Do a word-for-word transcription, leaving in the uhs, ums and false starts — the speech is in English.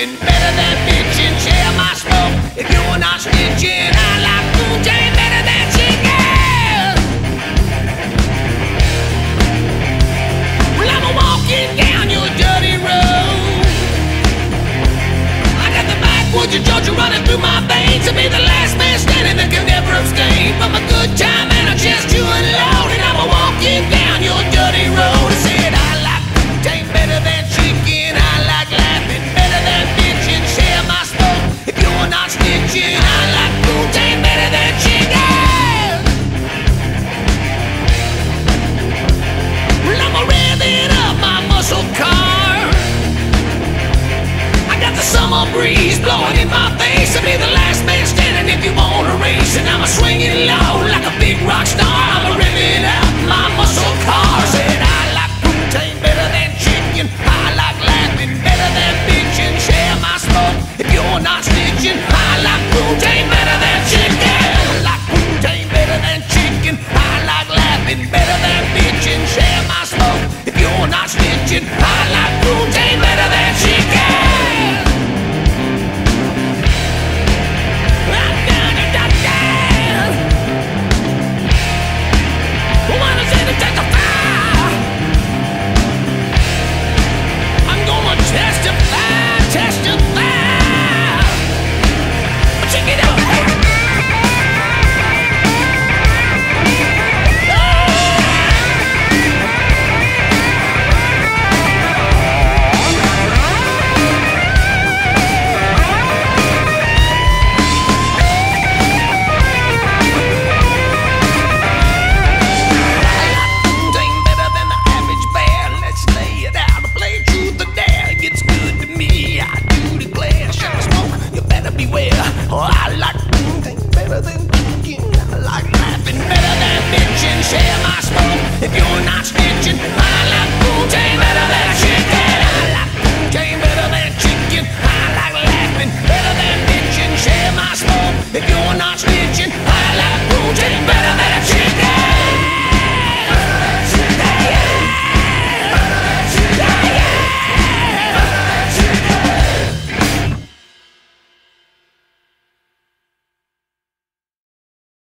laughing, better than bitching, share my smoke. If you're not snitching, I like Fontana better than Jackyl. Well, I'm walking down your dirty road. I got the backwoods of Georgia running through my veins. To be the last man standing that can never abstain from a good time and a chest to unload. And I'm walking down your dirty road. I said I like Fontana better than chicken. I like laughing better than bitching. Share my smoke if you're not snitching. I like Fontana better than chicken. Well, I'm revving up my muscle car. I got the summer breeze blowing in my face. I'll be the last man standing if you want a race. And I'm a swinging low like a big rock star.